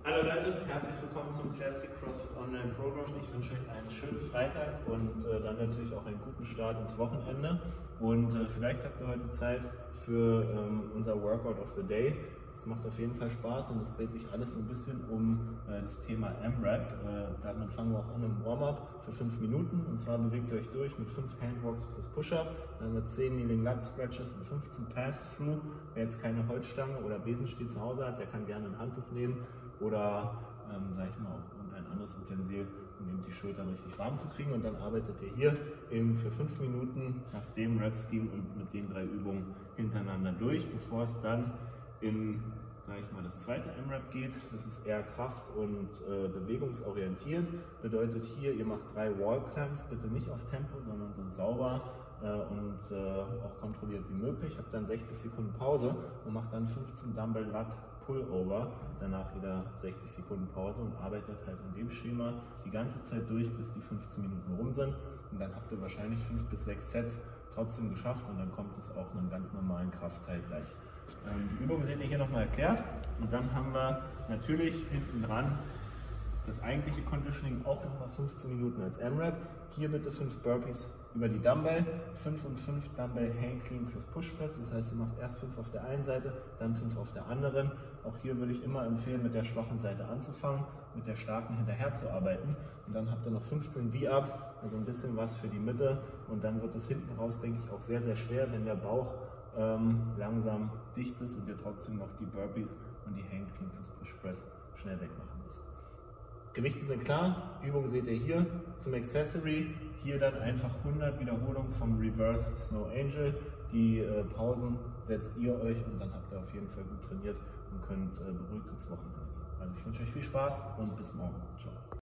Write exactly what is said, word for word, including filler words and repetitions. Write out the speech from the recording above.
Hallo Leute, herzlich willkommen zum Classic CrossFit Online Programm. Ich wünsche euch einen schönen Freitag und äh, dann natürlich auch einen guten Start ins Wochenende. Und äh, vielleicht habt ihr heute Zeit für ähm, unser Workout of the Day. Es macht auf jeden Fall Spaß und es dreht sich alles so ein bisschen um äh, das Thema M-Rap. Äh, damit fangen wir auch an im Warm-Up für fünf Minuten. Und zwar bewegt ihr euch durch mit fünf Handwalks plus Push-Up, dann mit zehn Kneeling Lat Stretches und fünfzehn Pass-Through. Wer jetzt keine Holzstange oder Besenstiel zu Hause hat, der kann gerne ein Handtuch nehmen oder ähm, sag ich mal, auch irgendein anderes Utensil, um eben die Schultern richtig warm zu kriegen. Und dann arbeitet ihr hier eben für fünf Minuten nach dem Rep-Scheme und mit den drei Übungen hintereinander durch, bevor es dann in, sage ich mal, das zweite M-Rap geht. Das ist eher Kraft- und äh, bewegungsorientiert. Bedeutet hier, ihr macht drei Wall-Clamps, bitte nicht auf Tempo, sondern so sauber äh, und äh, auch kontrolliert wie möglich. Habt dann sechzig Sekunden Pause und macht dann fünfzehn Dumbbell Lat Pullover, danach wieder sechzig Sekunden Pause und arbeitet halt in dem Schema die ganze Zeit durch, bis die fünfzehn Minuten rum sind. Und dann habt ihr wahrscheinlich fünf bis sechs Sets trotzdem geschafft und dann kommt es auch einem ganz normalen Kraftteil gleich. Ähm, die Übung seht ihr hier nochmal erklärt und dann haben wir natürlich hinten dran das eigentliche Conditioning auch nochmal fünfzehn Minuten als M-Rap. Hier bitte fünf Burpees über die Dumbbell, fünf und fünf Dumbbell Hang Clean plus Push Press. Das heißt, ihr macht erst fünf auf der einen Seite, dann fünf auf der anderen. Auch hier würde ich immer empfehlen, mit der schwachen Seite anzufangen, mit der starken hinterher zu arbeiten. Und dann habt ihr noch fünfzehn V-Ups, also ein bisschen was für die Mitte. Und dann wird es hinten raus, denke ich, auch sehr, sehr schwer, wenn der Bauch ähm, langsam dicht ist und ihr trotzdem noch die Burpees und die Hang Clean plus Push Press schnell wegmachen müsst. Gewichte sind klar, Übung seht ihr hier. Zum Accessory hier dann einfach hundert Wiederholungen vom Reverse Snow Angel. Die äh, Pausen setzt ihr euch und dann habt ihr auf jeden Fall gut trainiert und könnt äh, beruhigt ins Wochenende gehen. Also ich wünsche euch viel Spaß und bis morgen. Ciao.